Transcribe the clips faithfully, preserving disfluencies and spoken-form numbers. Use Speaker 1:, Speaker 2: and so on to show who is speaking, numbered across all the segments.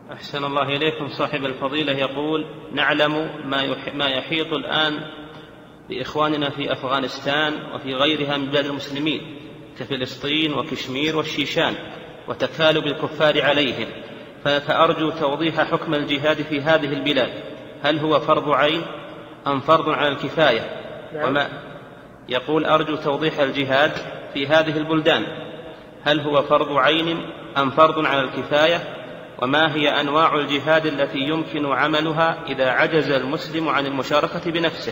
Speaker 1: أحسن الله إليكم. صاحب الفضيلة يقول: نعلم ما يحيط الآن بإخواننا في أفغانستان وفي غيرها من بلاد المسلمين كفلسطين وكشمير والشيشان وتكالب الكفار عليهم، فأرجو توضيح حكم الجهاد في هذه البلاد، هل هو فرض عين أم فرض على الكفاية؟ وما يقول: أرجو توضيح الجهاد في هذه البلدان، هل هو فرض عين أم فرض على الكفاية؟ وما هي أنواع الجهاد التي يمكن عملها إذا عجز المسلم عن المشاركة بنفسه؟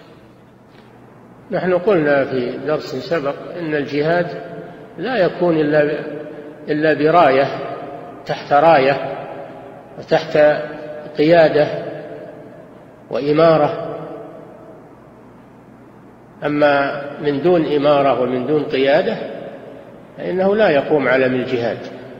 Speaker 2: نحن قلنا في درس سبق إن الجهاد لا يكون إلا إلا براية، تحت راية وتحت قيادة وإمارة. أما من دون إمارة ومن دون قيادة فإنه لا يقوم علم الجهاد.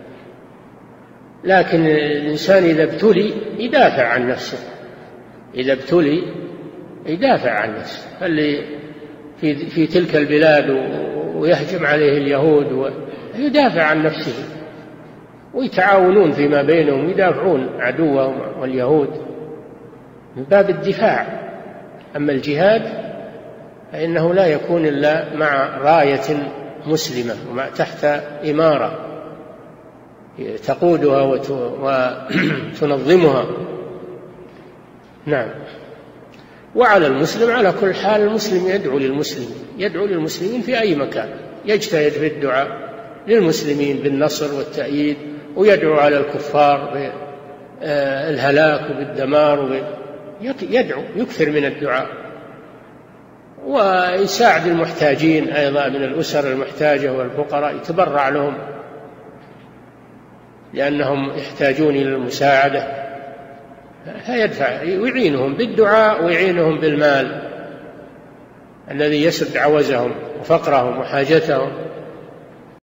Speaker 2: لكن الإنسان إذا ابتلي يدافع عن نفسه، إذا ابتلي يدافع عن نفسه. فاللي في, في تلك البلاد ويهجم عليه اليهود ويدافع عن نفسه، ويتعاونون فيما بينهم يدافعون عدوهم واليهود من باب الدفاع. أما الجهاد فإنه لا يكون إلا مع راية مسلمة ومع تحت إمارة تقودها وتنظمها. نعم. وعلى المسلم على كل حال، المسلم يدعو للمسلمين، يدعو للمسلمين في أي مكان، يجتهد في الدعاء للمسلمين بالنصر والتأييد، ويدعو على الكفار بالهلاك وبالدمار، يدعو يكثر من الدعاء، ويساعد المحتاجين أيضا من الأسر المحتاجة والفقراء، يتبرع لهم لأنهم يحتاجون إلى المساعدة، فيدفع ويعينهم بالدعاء ويعينهم بالمال الذي يسد عوزهم وفقرهم وحاجتهم.